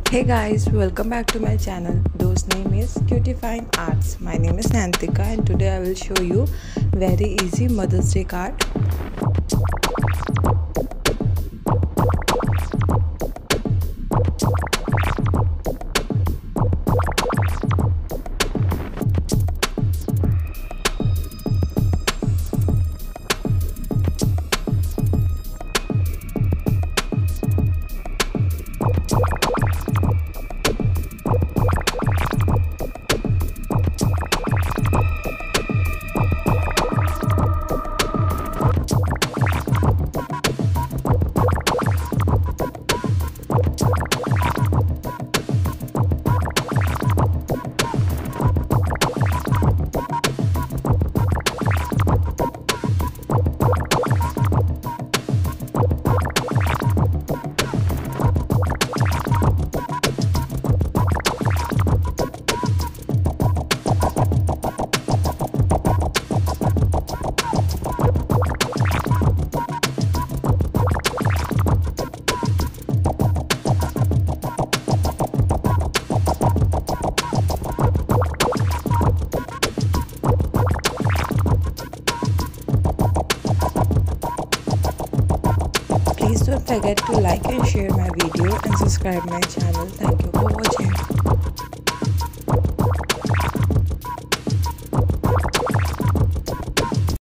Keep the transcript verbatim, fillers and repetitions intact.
Hey guys, welcome back to my channel. Those name is Cutifine Arts. My name is Nantika and today I will show you very easy Mother's Day card. Please don't forget to like and share my video and subscribe my channel. Thank you for watching.